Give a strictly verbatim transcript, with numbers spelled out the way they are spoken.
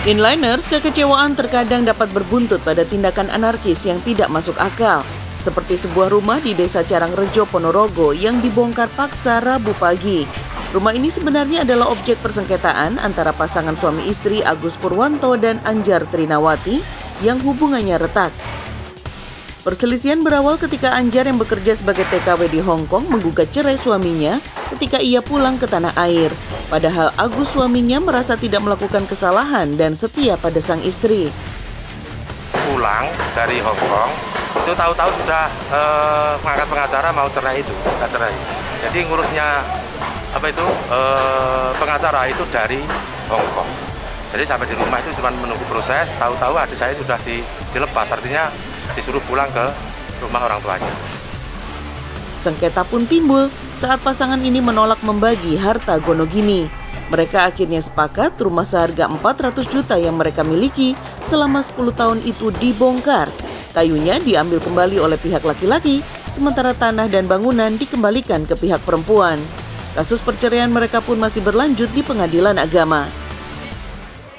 Inliners, kekecewaan terkadang dapat berbuntut pada tindakan anarkis yang tidak masuk akal. Seperti sebuah rumah di Desa Carangrejo, Ponorogo yang dibongkar paksa Rabu pagi. Rumah ini sebenarnya adalah objek persengketaan antara pasangan suami istri Agus Purwanto dan Anjar Trinawati yang hubungannya retak. Perselisihan berawal ketika Anjar yang bekerja sebagai T K W di Hong Kong menggugat cerai suaminya ketika ia pulang ke tanah air. Padahal Agus suaminya merasa tidak melakukan kesalahan dan setia pada sang istri. Pulang dari Hong Kong, itu tahu-tahu sudah eh, mengangkat pengacara mau cerai itu, nggak cerai. Jadi ngurusnya apa itu eh, pengacara itu dari Hong Kong. Jadi sampai di rumah itu cuma menunggu proses, tahu-tahu adik saya sudah di, dilepas, artinya disuruh pulang ke rumah orang tuanya. Sengketa pun timbul saat pasangan ini menolak membagi harta gonogini. Mereka akhirnya sepakat rumah seharga empat ratus juta yang mereka miliki selama sepuluh tahun itu dibongkar. Kayunya diambil kembali oleh pihak laki-laki, sementara tanah dan bangunan dikembalikan ke pihak perempuan. Kasus perceraian mereka pun masih berlanjut di pengadilan agama.